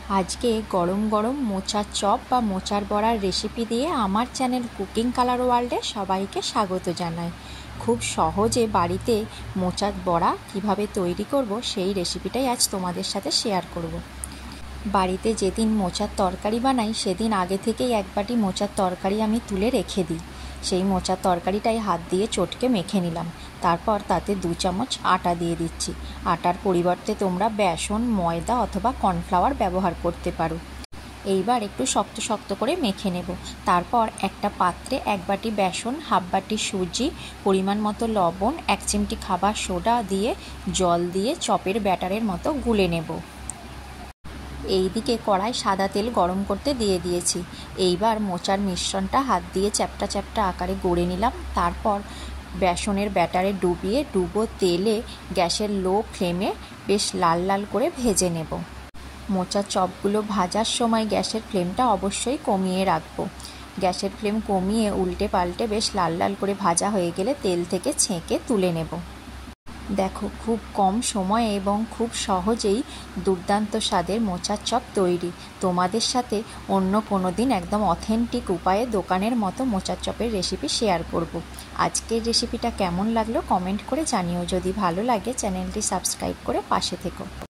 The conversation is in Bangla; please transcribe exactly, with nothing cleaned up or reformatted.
আজকে গরম গরম মোচার চপ বা মোচার বড়ার রেসিপি দিয়ে আমার চ্যানেল কুকিং কালার ওয়ার্ল্ডে সবাইকে স্বাগত জানাই। খুব সহজে বাড়িতে মোচার বড়া কিভাবে তৈরি করব সেই রেসিপিটাই আজ তোমাদের সাথে শেয়ার করব। বাড়িতে যেদিন মোচার তরকারি বানাই সেদিন আগে থেকেই এক বাটি মোচার তরকারি আমি তুলে রেখে দিই। সেই মোচার তরকারিটাই হাত দিয়ে চটকে মেখে নিলাম। তারপর তাতে দু চামচ আটা দিয়ে দিচ্ছি। আটার পরিবর্তে তোমরা বেসন, ময়দা অথবা কর্নফ্লাওয়ার ব্যবহার করতে পারো। এইবার একটু শক্ত শক্ত করে মেখে নেব। তারপর একটা পাত্রে এক বাটি বেসন, হাফ বাটি সুজি, পরিমাণ মতো লবণ, এক চিমটি খাবার সোডা দিয়ে জল দিয়ে চপের ব্যাটারের মতো গুলে নেব। এইদিকে কড়াই সাদা তেল গরম করতে দিয়ে দিয়েছি। এইবার মোচার মিশ্রণটা হাত দিয়ে চ্যাপটা চ্যাপটা আকারে গড়ে নিলাম। তারপর বেসনের ব্যাটারে ডুবিয়ে ডুবো তেলে গ্যাসের লো ফ্লেমে বেশ লাল লাল করে ভেজে নেব। মোচার চপগুলো ভাজার সময় গ্যাসের ফ্লেমটা অবশ্যই কমিয়ে রাখবো। গ্যাসের ফ্লেম কমিয়ে উল্টে পাল্টে বেশ লাল লাল করে ভাজা হয়ে গেলে তেল থেকে ছেঁকে তুলে নেব। দেখো, খুব কম সময়ে এবং খুব সহজেই দুর্দান্ত স্বাদের মোচার চপ তৈরি। তোমাদের সাথে অন্য কোনো দিন একদম অথেন্টিক উপায়ে দোকানের মতো মোচার চপের রেসিপি শেয়ার করব। আজকের রেসিপিটা কেমন লাগলো কমেন্ট করে জানিও। যদি ভালো লাগে চ্যানেলটি সাবস্ক্রাইব করে পাশে থেকো।